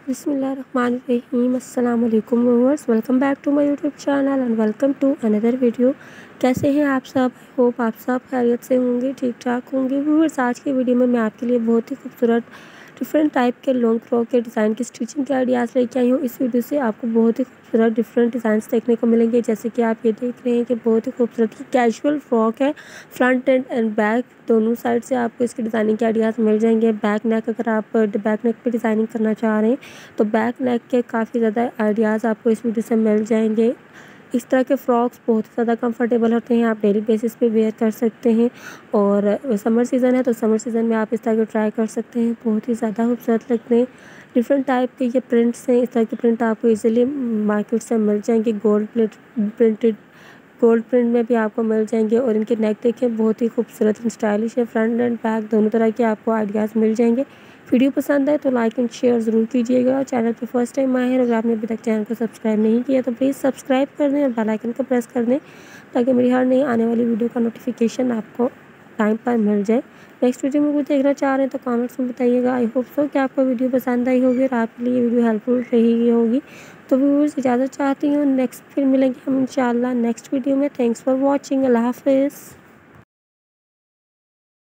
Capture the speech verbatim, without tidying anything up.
बिस्मिल्लाहिर्रहमानिर्रहीम अस्सलाम वालेकुम viewers, welcome back to my YouTube channel and welcome to another video. कैसे हैं आप सब? आई होप आप सब खैरियत से होंगे, ठीक ठाक होंगे। व्यूअर्स, आज की वीडियो में मैं आपके लिए बहुत ही खूबसूरत डिफरेंट टाइप के लॉन्ग फ्रॉक के डिज़ाइन की स्टिचिंग के आइडियाज़ लेके आई हूँ। इस वीडियो से आपको बहुत ही खूबसूरत डिफरेंट डिज़ाइंस देखने को मिलेंगे। जैसे कि आप ये देख रहे हैं कि बहुत ही खूबसूरत कैजुअल फ्रॉक है। फ्रंट एंड एंड बैक दोनों साइड से आपको इसकी डिज़ाइनिंग के आइडियाज़ मिल जाएंगे। बैक नेक, अगर आप बैक नेक पे डिज़ाइनिंग करना चाह रहे हैं तो बैक नेक के काफ़ी ज़्यादा आइडियाज़ आपको इस वीडियो से मिल जाएंगे। इस तरह के फ्रॉक्स बहुत ज़्यादा कंफर्टेबल होते हैं, आप डेली बेसिस पे वेयर कर सकते हैं। और समर सीज़न है तो समर सीज़न में आप इस तरह के ट्राई कर सकते हैं, बहुत ही ज़्यादा खूबसूरत लगते हैं। डिफरेंट टाइप के ये प्रिंट्स हैं, इस तरह के प्रिंट आपको इजीली मार्केट से मिल जाएंगे। Gold plate printed gold print में भी आपको मिल जाएंगे। और इनके नेक देखें, बहुत ही खूबसूरत एंड स्टाइलिश है। फ्रंट एंड बैक दोनों तरह के आपको आइडियाज़ मिल जाएंगे। वीडियो पसंद आए तो लाइक एंड शेयर ज़रूर कीजिएगा। चैनल पे फर्स्ट टाइम आए हैं अगर आपने अभी तक चैनल को सब्सक्राइब नहीं किया तो प्लीज़ सब्सक्राइब कर दें और बेल आइकन को प्रेस कर दें ताकि मेरी हर नई आने वाली वीडियो का नोटिफिकेशन आपको टाइम पर मिल जाए। नेक्स्ट वीडियो में कुछ देखना चाह रहे हैं तो कमेंट्स में बताइएगा। आई होप सो कि आपको वीडियो पसंद आई होगी और आपके लिए वीडियो हेल्पफुल रही होगी। तो व्यूअर्स, इजाज़त चाहती हूँ। नेक्स्ट फिर मिलेंगे हम इंशाल्लाह नेक्स्ट वीडियो में। Thanks for watching. अल्लाह हाफिज़।